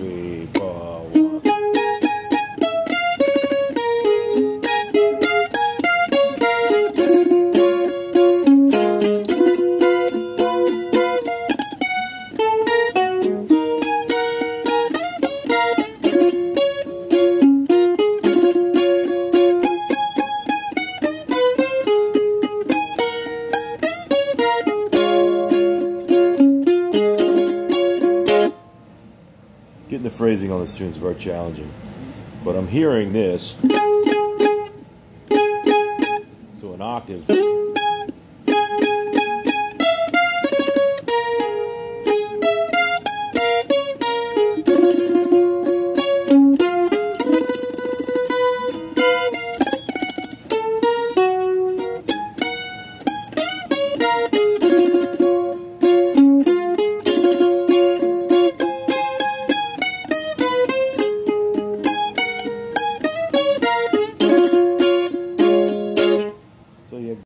3, 4, 1. Getting the phrasing on this tune is very challenging, but I'm hearing this, so an octave.